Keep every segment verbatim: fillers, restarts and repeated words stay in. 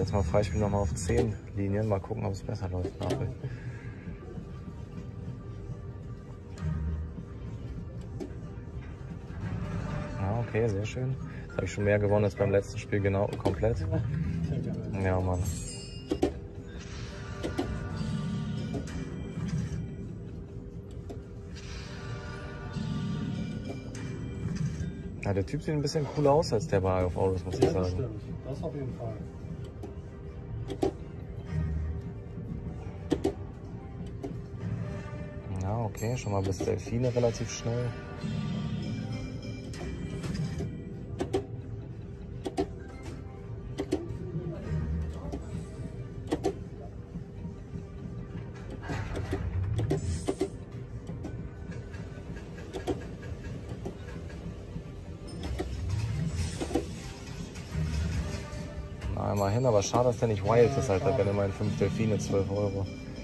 jetzt mal Freispiel nochmal auf zehn Linien. Mal gucken, ob es besser läuft. Nachher. Ja, okay, sehr schön. Jetzt habe ich schon mehr gewonnen als beim letzten Spiel, genau, komplett. Ja, Mann. Ja, der Typ sieht ein bisschen cooler aus als der bei auf Autos, muss ich Ja, sagen. das stimmt. Das auf jeden Fall. Ja, okay, schon mal bis Delfine relativ schnell. Na, immerhin, aber schade, dass der nicht wild ist, Alter. Wenn immerhin fünf Delfine, zwölf Euro.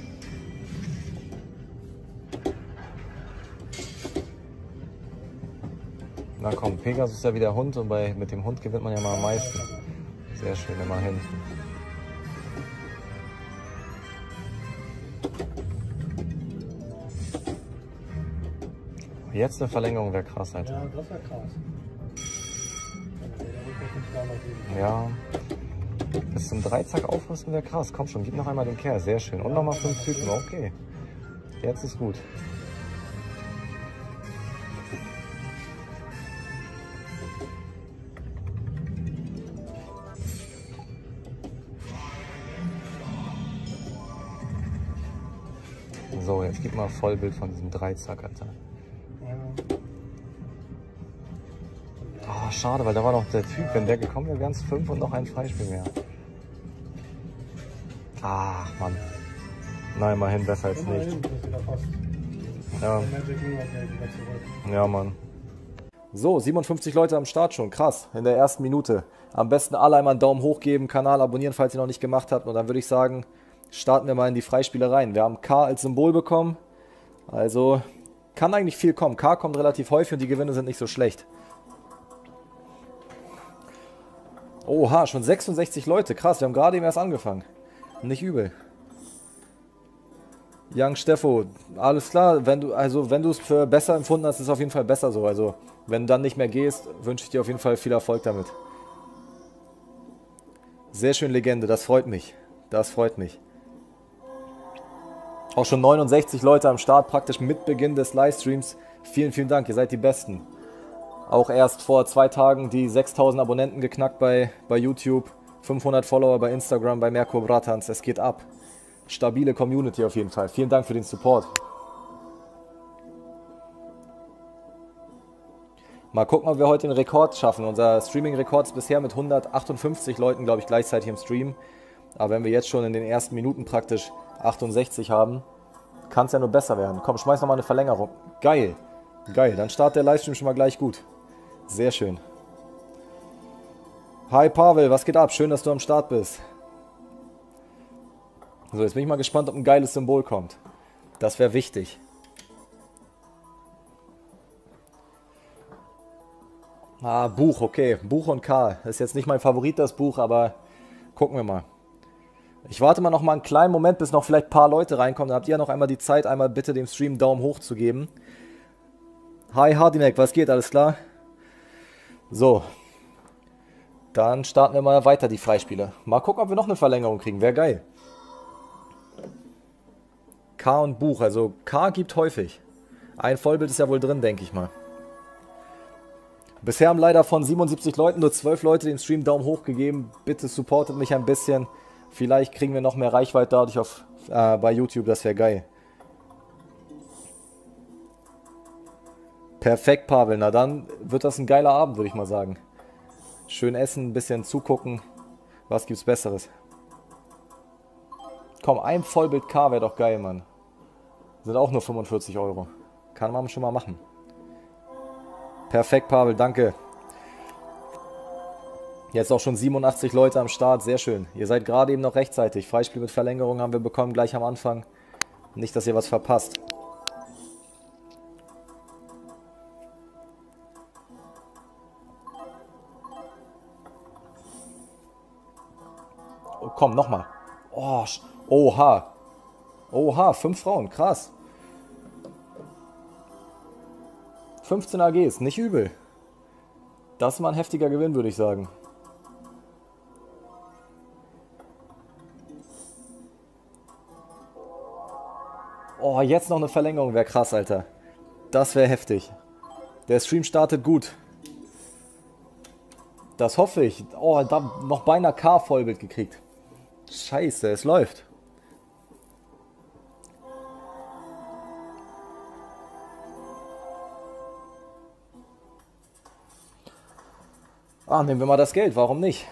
Na komm, Pegasus ist ja wie der Hund und bei, mit dem Hund gewinnt man ja mal am meisten. Sehr schön, immerhin. Jetzt eine Verlängerung wäre krass, Alter. Ja, das wäre krass. Ja. Bis zum Dreizack aufrüsten wäre krass. Komm schon, gib noch einmal den Kerl. Sehr schön. Und nochmal fünf Typen. Okay. Jetzt ist gut. So, jetzt gib mal Vollbild von diesem Dreizack, Alter. Oh, schade, weil da war noch der Typ. Wenn der gekommen wäre, wären es fünf und noch ein Freispiel mehr. Ach, Mann. Na, immerhin besser als nicht. Ja. Ja, Mann. So, siebenundfünfzig Leute am Start schon. Krass, in der ersten Minute. Am besten alle einmal einen Daumen hoch geben, Kanal abonnieren, falls ihr noch nicht gemacht habt. Und dann würde ich sagen, starten wir mal in die Freispiele rein. Wir haben K als Symbol bekommen. Also kann eigentlich viel kommen. K kommt relativ häufig und die Gewinne sind nicht so schlecht. Oha, schon sechsundsechzig Leute. Krass, wir haben gerade eben erst angefangen. Nicht übel. Young Steffo, alles klar. Wenn du, also wenn du es für besser empfunden hast, ist es auf jeden Fall besser so. Also wenn du dann nicht mehr gehst, wünsche ich dir auf jeden Fall viel Erfolg damit. Sehr schön, Legende. Das freut mich. Das freut mich. Auch schon neunundsechzig Leute am Start, praktisch mit Beginn des Livestreams. Vielen, vielen Dank, ihr seid die Besten. Auch erst vor zwei Tagen die sechstausend Abonnenten geknackt bei, bei YouTube. fünfhundert Follower bei Instagram, bei Merkur Bratans. Es geht ab. Stabile Community auf jeden Fall. Vielen Dank für den Support. Mal gucken, ob wir heute den Rekord schaffen. Unser Streaming-Rekord ist bisher mit hundertachtundfünfzig Leuten, glaube ich, gleichzeitig im Stream. Aber wenn wir jetzt schon in den ersten Minuten praktisch achtundsechzig haben, kann es ja nur besser werden. Komm, schmeiß nochmal eine Verlängerung. Geil. Geil, dann startet der Livestream schon mal gleich gut. Sehr schön. Hi Pavel, was geht ab? Schön, dass du am Start bist. So, jetzt bin ich mal gespannt, ob ein geiles Symbol kommt. Das wäre wichtig. Ah, Buch, okay. Buch und K. Das ist jetzt nicht mein Favorit, das Buch, aber gucken wir mal. Ich warte mal noch mal einen kleinen Moment, bis noch vielleicht ein paar Leute reinkommen. Dann habt ihr noch einmal die Zeit, einmal bitte dem Stream einen Daumen hoch zu geben. Hi Hardinek, was geht? Alles klar? So. Dann starten wir mal weiter die Freispiele. Mal gucken, ob wir noch eine Verlängerung kriegen. Wäre geil. K und Buch. Also K gibt häufig. Ein Vollbild ist ja wohl drin, denke ich mal. Bisher haben leider von siebenundsiebzig Leuten nur zwölf Leute den Stream Daumen hoch gegeben. Bitte supportet mich ein bisschen. Vielleicht kriegen wir noch mehr Reichweite dadurch auf, äh, bei YouTube. Das wäre geil. Perfekt, Pavel. Na dann wird das ein geiler Abend, würde ich mal sagen. Schön essen, ein bisschen zugucken. Was gibt's Besseres? Komm, ein Vollbild K wäre doch geil, Mann. Sind auch nur fünfundvierzig Euro. Kann man schon mal machen. Perfekt, Pavel, danke. Jetzt auch schon siebenundachtzig Leute am Start, sehr schön. Ihr seid gerade eben noch rechtzeitig. Freispiel mit Verlängerung haben wir bekommen, gleich am Anfang. Nicht, dass ihr was verpasst. Oh, komm, nochmal. Oh, oha. Oha, fünf Frauen, krass. fünfzehn A Gs, nicht übel. Das ist mal ein heftiger Gewinn, würde ich sagen. Oh, jetzt noch eine Verlängerung wäre krass, Alter. Das wäre heftig. Der Stream startet gut. Das hoffe ich. Oh, da noch beinahe K-Vollbild gekriegt. Scheiße, es läuft. Ah, nehmen wir mal das Geld, warum nicht?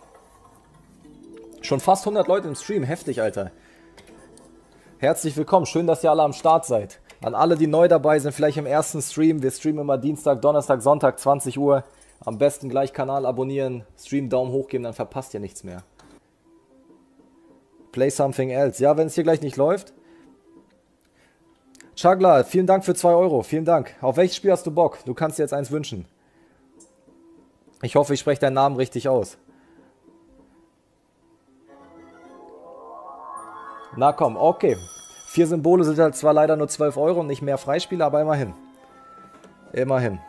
Schon fast hundert Leute im Stream, heftig, Alter. Herzlich willkommen, schön, dass ihr alle am Start seid. An alle, die neu dabei sind, vielleicht im ersten Stream. Wir streamen immer Dienstag, Donnerstag, Sonntag, zwanzig Uhr. Am besten gleich Kanal abonnieren, Stream Daumen hoch geben, dann verpasst ihr nichts mehr. Play something else. Ja, wenn es hier gleich nicht läuft. Chagla, vielen Dank für zwei Euro, vielen Dank. Auf welches Spiel hast du Bock? Du kannst dir jetzt eins wünschen. Ich hoffe, ich spreche deinen Namen richtig aus. Na komm, okay. Vier Symbole sind halt zwar leider nur zwölf Euro und nicht mehr Freispiele, aber immerhin. Immerhin.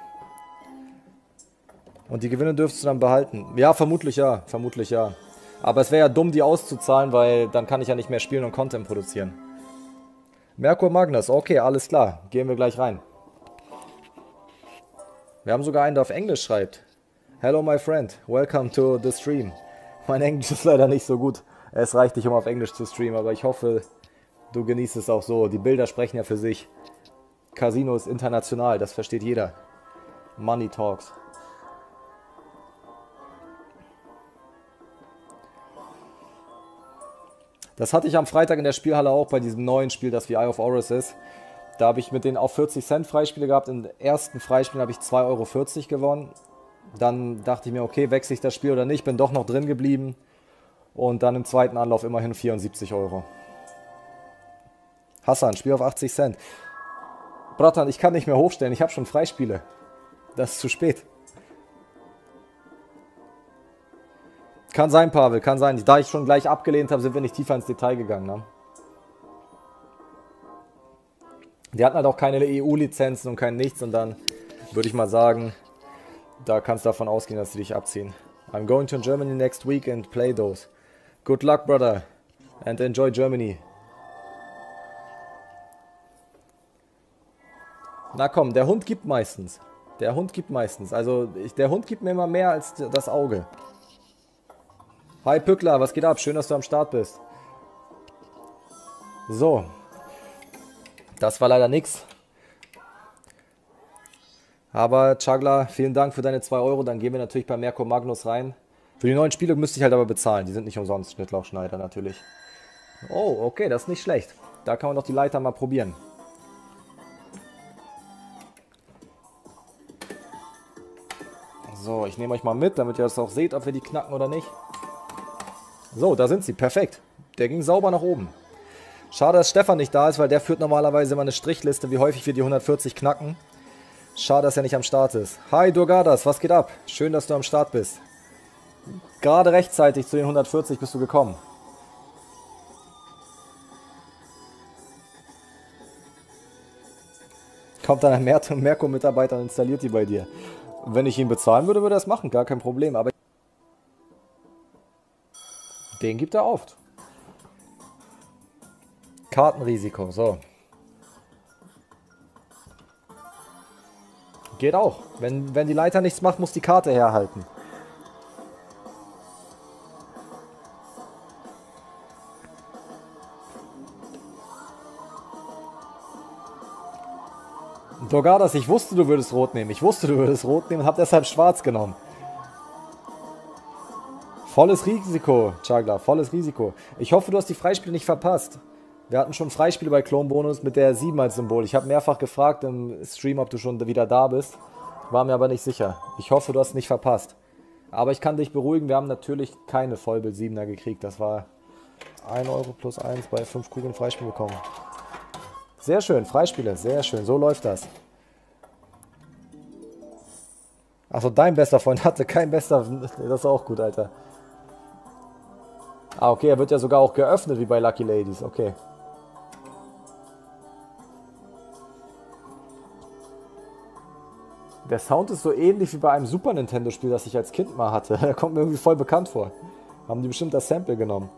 Und die Gewinne dürftest du dann behalten. Ja, vermutlich ja, vermutlich ja. Aber es wäre ja dumm, die auszuzahlen, weil dann kann ich ja nicht mehr spielen und Content produzieren. Merkur Magnus, okay, alles klar. Gehen wir gleich rein. Wir haben sogar einen, der auf Englisch schreibt. Hello my friend, welcome to the stream. Mein Englisch ist leider nicht so gut. Es reicht nicht, um auf Englisch zu streamen, aber ich hoffe, du genießt es auch so. Die Bilder sprechen ja für sich. Casino ist international, das versteht jeder. Money talks. Das hatte ich am Freitag in der Spielhalle auch bei diesem neuen Spiel, das wie Eye of Horus ist. Da habe ich mit denen auch vierzig Cent Freispiele gehabt. Im ersten Freispiel habe ich zwei Euro vierzig gewonnen. Dann dachte ich mir, okay, wechsle ich das Spiel oder nicht. Bin doch noch drin geblieben. Und dann im zweiten Anlauf immerhin vierundsiebzig Euro. Hassan, Spiel auf achtzig Cent. Bratan, ich kann nicht mehr hochstellen. Ich habe schon Freispiele. Das ist zu spät. Kann sein, Pavel, kann sein. Da ich schon gleich abgelehnt habe, sind wir nicht tiefer ins Detail gegangen. Ne? Die hatten halt auch keine E U-Lizenzen und kein Nichts. Und dann würde ich mal sagen, da kannst du davon ausgehen, dass sie dich abziehen. I'm going to Germany next week and play those. Good luck, brother. And enjoy Germany. Na komm, der Hund gibt meistens. Der Hund gibt meistens. Also ich, der Hund gibt mir immer mehr als das Auge. Hi Pückler, was geht ab? Schön, dass du am Start bist. So. Das war leider nix. Aber Chagla, vielen Dank für deine zwei Euro. Dann gehen wir natürlich bei Merkur Magnus rein. Für die neuen Spiele müsste ich halt aber bezahlen. Die sind nicht umsonst, Schnittlauchschneider natürlich. Oh, okay, das ist nicht schlecht. Da kann man doch die Leiter mal probieren. So, ich nehme euch mal mit, damit ihr das auch seht, ob wir die knacken oder nicht. So, da sind sie. Perfekt. Der ging sauber nach oben. Schade, dass Stefan nicht da ist, weil der führt normalerweise immer eine Strichliste, wie häufig wir die hundertvierzig knacken. Schade, dass er nicht am Start ist. Hi Durgadas, was geht ab? Schön, dass du am Start bist. Gerade rechtzeitig zu den hundertvierzig bist du gekommen. Kommt dann ein Mer- Merkur-Mitarbeiter und installiert die bei dir. Wenn ich ihn bezahlen würde, würde er das machen, gar kein Problem. Aber den gibt er oft. Kartenrisiko, so. Geht auch. Wenn, wenn die Leiter nichts macht, muss die Karte herhalten. Dogadas, ich wusste, du würdest rot nehmen. Ich wusste, du würdest rot nehmen und habe deshalb schwarz genommen. Volles Risiko, Chagla, volles Risiko. Ich hoffe, du hast die Freispiele nicht verpasst. Wir hatten schon Freispiele bei Klonbonus mit der sieben als Symbol. Ich habe mehrfach gefragt im Stream, ob du schon wieder da bist. War mir aber nicht sicher. Ich hoffe, du hast nicht verpasst. Aber ich kann dich beruhigen, wir haben natürlich keine Vollbild siebener gekriegt. Das war ein Euro plus eins bei fünf Kugeln Freispiel bekommen. Sehr schön, Freispiele, sehr schön. So läuft das. Achso, dein bester Freund hatte kein bester... Das ist auch gut, Alter. Ah, okay, er wird ja sogar auch geöffnet, wie bei Lucky Ladies. Okay. Der Sound ist so ähnlich wie bei einem Super Nintendo-Spiel, das ich als Kind mal hatte. Der kommt mir irgendwie voll bekannt vor. Haben die bestimmt das Sample genommen.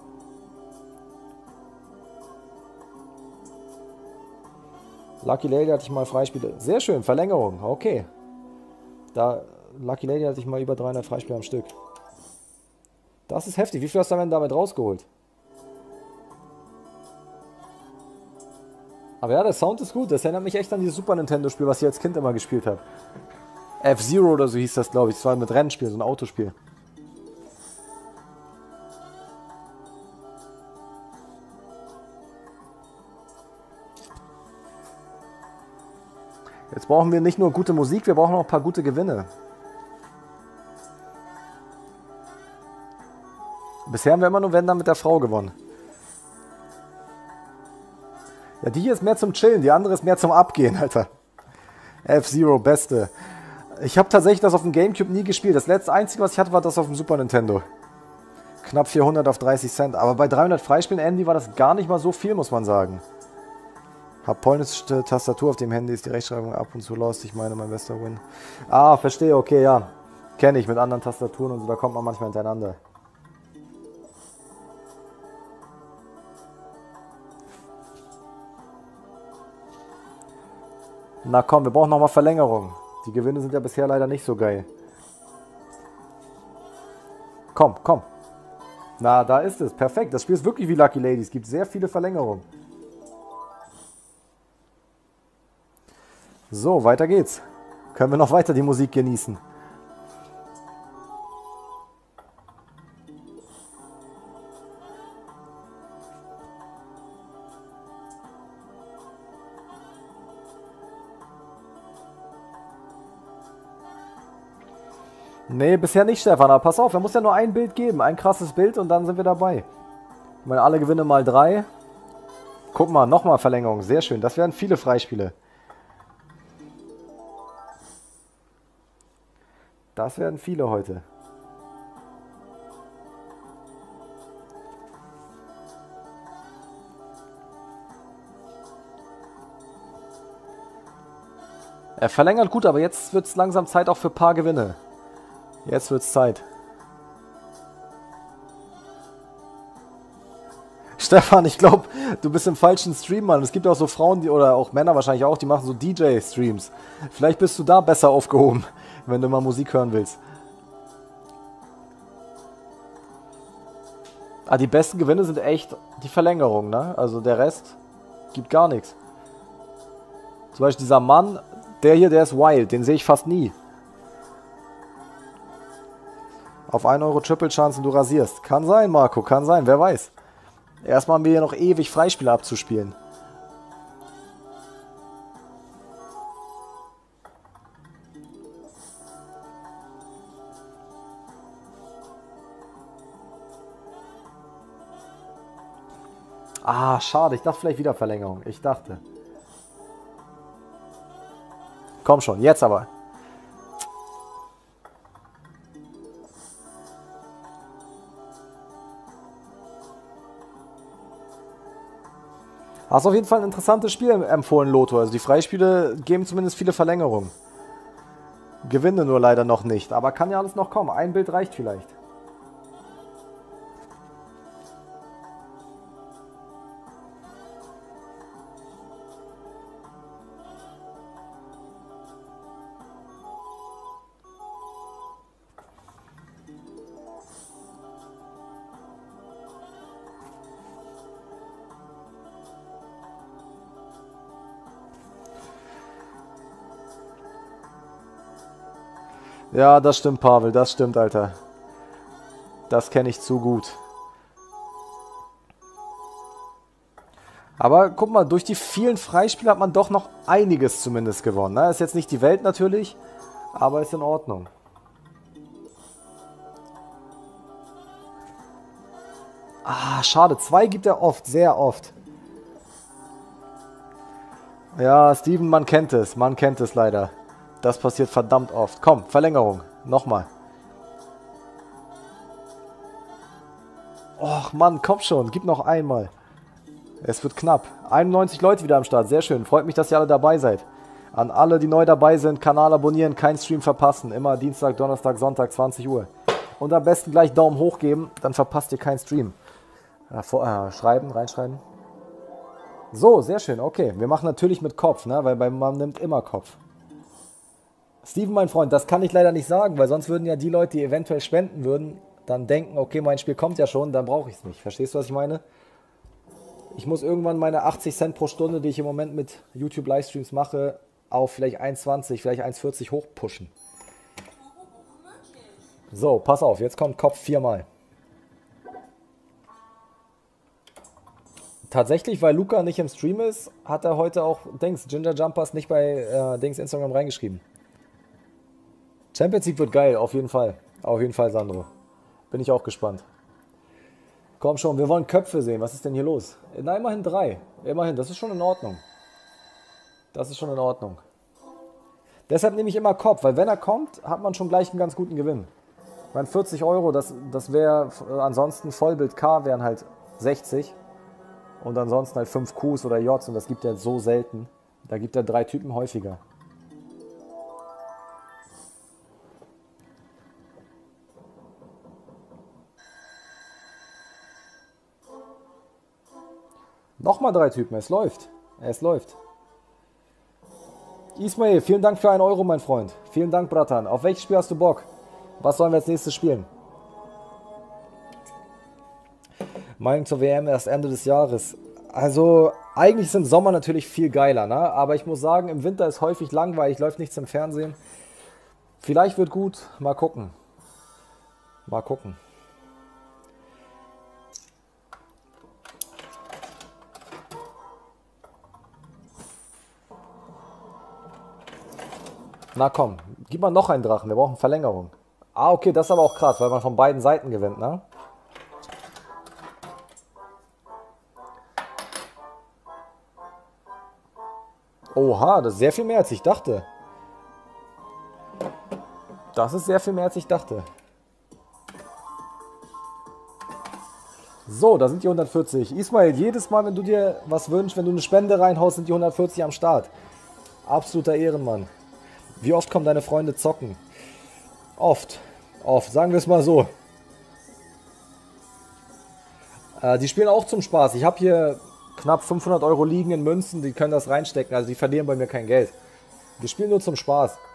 Lucky Lady hatte ich mal Freispiele. Sehr schön, Verlängerung. Okay. Da, Lucky Lady hatte ich mal über dreihundert Freispiele am Stück. Das ist heftig. Wie viel hast du denn damit rausgeholt? Aber ja, der Sound ist gut. Das erinnert mich echt an dieses Super Nintendo-Spiel, was ich als Kind immer gespielt habe. F-Zero oder so hieß das, glaube ich. Das war mit Rennspiel, so ein Autospiel. Jetzt brauchen wir nicht nur gute Musik, wir brauchen auch ein paar gute Gewinne. Bisher haben wir immer nur Wenn dann mit der Frau gewonnen. Ja, die hier ist mehr zum Chillen, die andere ist mehr zum Abgehen, Alter. F-Zero, beste. Ich habe tatsächlich das auf dem Gamecube nie gespielt. Das letzte Einzige, was ich hatte, war das auf dem Super Nintendo. Knapp vierhundert auf dreißig Cent. Aber bei dreihundert Freispielen Andy war das gar nicht mal so viel, muss man sagen. Hab polnische Tastatur auf dem Handy, ist die Rechtschreibung ab und zu lost. Ich meine, mein bester Win. Ah, verstehe, okay, ja. Kenne ich mit anderen Tastaturen und so, da kommt man manchmal hintereinander. Na komm, wir brauchen nochmal Verlängerung. Die Gewinne sind ja bisher leider nicht so geil. Komm, komm. Na, da ist es. Perfekt. Das Spiel ist wirklich wie Lucky Ladies. Es gibt sehr viele Verlängerungen. So, weiter geht's. Können wir noch weiter die Musik genießen. Nee, bisher nicht, Stefan. Aber pass auf, er muss ja nur ein Bild geben. Ein krasses Bild und dann sind wir dabei. Ich meine, alle Gewinne mal drei. Guck mal, nochmal Verlängerung. Sehr schön. Das wären viele Freispiele. Das werden viele heute. Er verlängert gut, aber jetzt wird es langsam Zeit auch für ein paar Gewinne. Jetzt wird's Zeit. Stefan, ich glaube, du bist im falschen Stream, Mann. Es gibt auch so Frauen, die oder auch Männer wahrscheinlich auch, die machen so D J-Streams. Vielleicht bist du da besser aufgehoben, wenn du mal Musik hören willst. Ah, die besten Gewinne sind echt die Verlängerung, ne? Also der Rest gibt gar nichts. Zum Beispiel dieser Mann, der hier, der ist wild, den sehe ich fast nie. Auf ein Euro Triple Chance und du rasierst. Kann sein, Marco, kann sein, wer weiß. Erstmal haben wir hier noch ewig Freispiele abzuspielen. Ah, schade, ich dachte vielleicht wieder Verlängerung. Ich dachte. Komm schon, jetzt aber. Hast auf jeden Fall ein interessantes Spiel empfohlen, Lotto. Also die Freispiele geben zumindest viele Verlängerungen. Gewinne nur leider noch nicht. Aber kann ja alles noch kommen. Ein Bild reicht vielleicht. Ja, das stimmt, Pavel, das stimmt, Alter. Das kenne ich zu gut. Aber guck mal, durch die vielen Freispiele hat man doch noch einiges zumindest gewonnen. Ne? Ist jetzt nicht die Welt natürlich, aber ist in Ordnung. Ah, schade. Zwei gibt er oft, sehr oft. Ja, Steven, man kennt es. Man kennt es leider. Das passiert verdammt oft. Komm, Verlängerung. Nochmal. Och Mann, komm schon, gib noch einmal. Es wird knapp. einundneunzig Leute wieder am Start, sehr schön. Freut mich, dass ihr alle dabei seid. An alle, die neu dabei sind, Kanal abonnieren, keinen Stream verpassen. Immer Dienstag, Donnerstag, Sonntag, zwanzig Uhr. Und am besten gleich Daumen hoch geben, dann verpasst ihr keinen Stream. Ja, vor, äh, schreiben, reinschreiben. So, sehr schön, okay. Wir machen natürlich mit Kopf, ne? Weil man nimmt immer Kopf. Steven, mein Freund, das kann ich leider nicht sagen, weil sonst würden ja die Leute, die eventuell spenden würden, dann denken, okay, mein Spiel kommt ja schon, dann brauche ich es nicht. Verstehst du, was ich meine? Ich muss irgendwann meine achtzig Cent pro Stunde, die ich im Moment mit YouTube-Livestreams mache, auf vielleicht eins zwanzig, vielleicht eins vierzig hochpushen. So, pass auf, jetzt kommt Kopf viermal. Tatsächlich, weil Luca nicht im Stream ist, hat er heute auch Dings, Ginger Jumpers nicht bei äh, Dings Instagram reingeschrieben. Champions League wird geil, auf jeden Fall. Auf jeden Fall, Sandro. Bin ich auch gespannt. Komm schon, wir wollen Köpfe sehen. Was ist denn hier los? Na, immerhin drei. Immerhin, das ist schon in Ordnung. Das ist schon in Ordnung. Deshalb nehme ich immer Kopf, weil wenn er kommt, hat man schon gleich einen ganz guten Gewinn. Ich meine, vierzig Euro, das, das wäre ansonsten Vollbild K, wären halt sechzig. Und ansonsten halt fünf Qs oder Js und das gibt er so selten. Da gibt er drei Typen häufiger. Nochmal drei Typen, es läuft. Es läuft. Ismail, vielen Dank für einen Euro, mein Freund. Vielen Dank, Bratan. Auf welches Spiel hast du Bock? Was sollen wir als nächstes spielen? Meinung zur W M erst Ende des Jahres. Also, eigentlich ist im Sommer natürlich viel geiler, ne? Aber ich muss sagen, im Winter ist häufig langweilig, läuft nichts im Fernsehen. Vielleicht wird gut, mal gucken. Mal gucken. Na komm, gib mal noch einen Drachen, wir brauchen Verlängerung. Ah, okay, das ist aber auch krass, weil man von beiden Seiten gewinnt, ne? Oha, das ist sehr viel mehr, als ich dachte. Das ist sehr viel mehr, als ich dachte. So, da sind die hundertvierzig. Ismail, jedes Mal, wenn du dir was wünschst, wenn du eine Spende reinhaust, sind die hundertvierzig am Start. Absoluter Ehrenmann. Wie oft kommen deine Freunde zocken? Oft. Oft, sagen wir es mal so. Äh, die spielen auch zum Spaß. Ich habe hier knapp fünfhundert Euro liegen in Münzen, die können das reinstecken. Also die verlieren bei mir kein Geld. Die spielen nur zum Spaß.